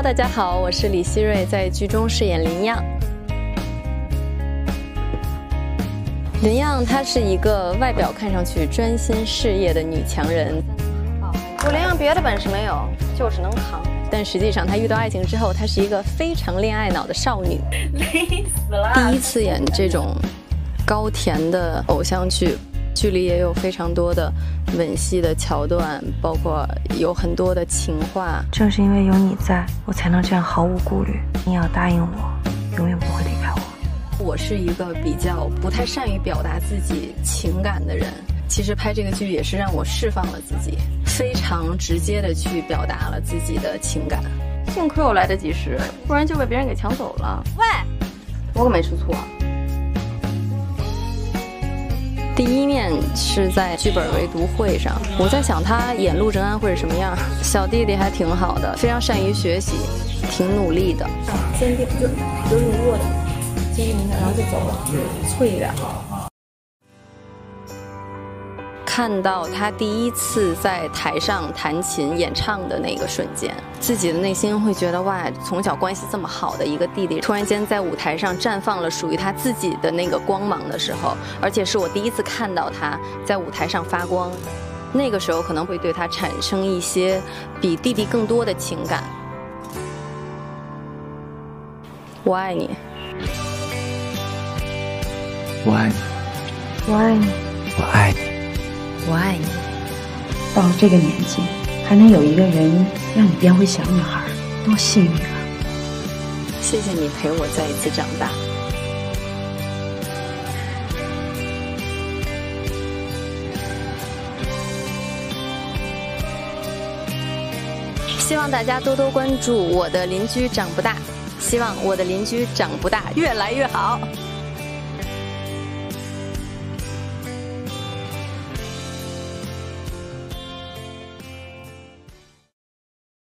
大家好，我是李希瑞，在剧中饰演林漾。林漾她是一个外表看上去专心事业的女强人。 我林漾别的本事没有，就是能扛。 但实际上，她遇到爱情之后，她是一个非常恋爱脑的少女。 累死了！ 第一次演这种高甜的偶像剧。 剧里也有非常多的吻戏的桥段，包括有很多的情话。 正是因为有你在，我才能这样毫无顾虑。你要答应我，永远不会离开我。 我是一个比较不太善于表达自己情感的人，其实拍这个剧也是让我释放了自己，非常直接的去表达了自己的情感。幸亏我来得及时，不然就被别人给抢走了。 喂， 我可没吃醋啊。 第一面是在剧本围读会上，我在想他演陆正安会是什么样。小弟弟还挺好的，非常善于学习，挺努力的。 坚定就是你弱点，坚定一下，然后就走了，脆一点。 看到他第一次在台上弹琴演唱的那个瞬间，自己的内心会觉得哇，从小关系这么好的一个弟弟，突然间在舞台上绽放了属于他自己的那个光芒的时候，而且是我第一次看到他在舞台上发光，那个时候可能会对他产生一些比弟弟更多的情感。我爱你， 我爱你， 我爱你， 我爱你。 我爱你。 到了这个年纪，还能有一个人让你变回小女孩，多幸运啊！ 谢谢你陪我再一次长大。希望大家多多关注我的邻居长不大，希望我的邻居长不大越来越好。